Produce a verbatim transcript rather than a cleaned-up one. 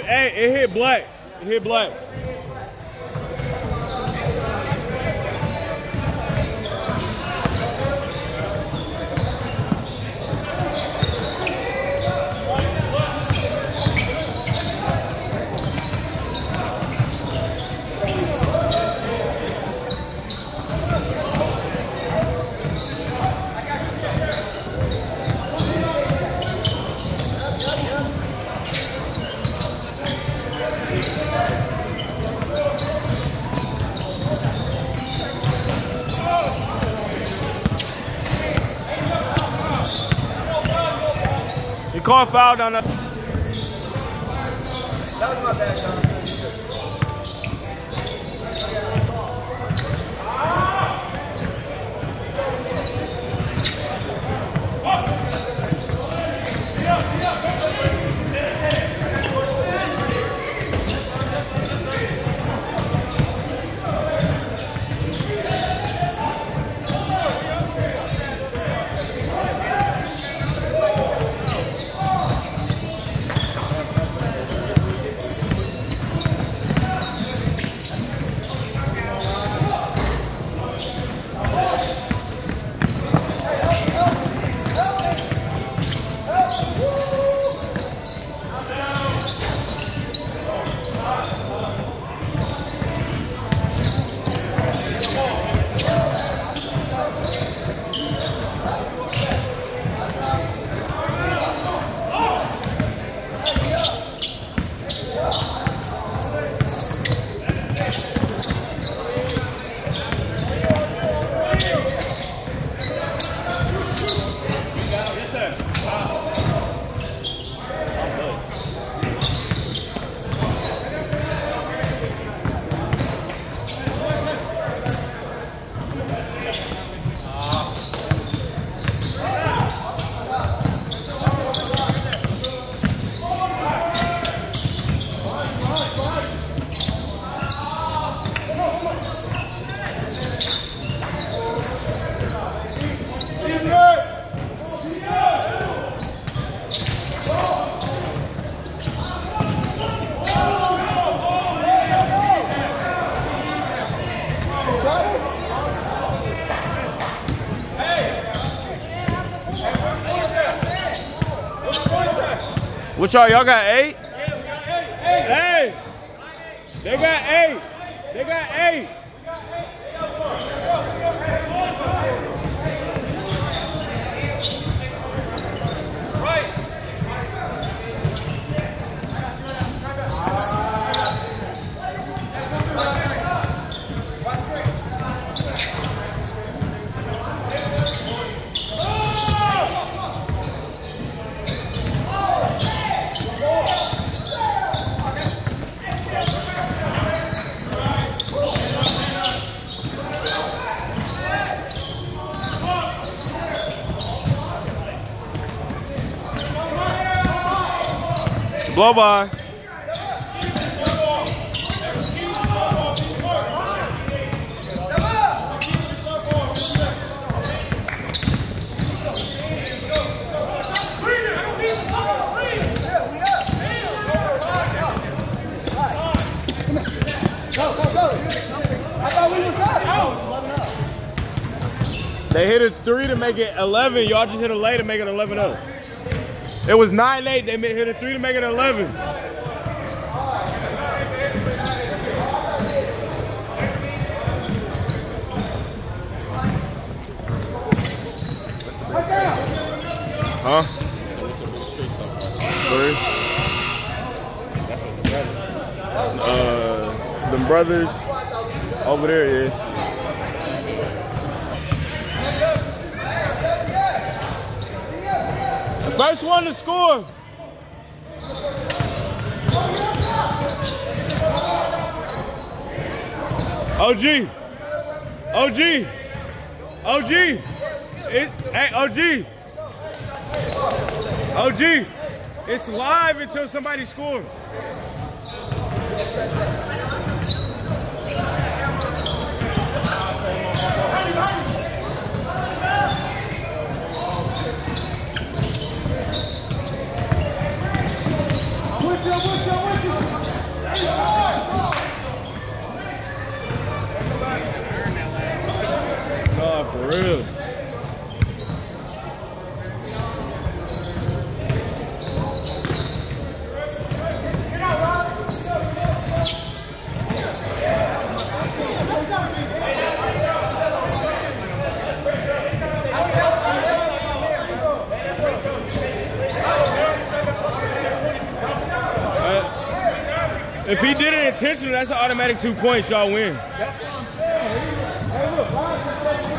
hey, it hit black. It hit black. He called foul down there. That was my bad, John. What y'all, y'all got eight? Hey, they got eight. They got eight. Blow by. They hit a three to make it eleven. Y'all just hit a lay to make it eleven up. It was nine eight. They hit a three to make it eleven. Huh? Three. Uh, them brothers over there, yeah. First one to score. O G. O G. O G. It, hey, O G. O G. It's live until somebody scores. What's up, what's up, what's up? If he did it intentionally, that's an automatic two points. Y'all win. That's what I'm saying. Hey, look, why is this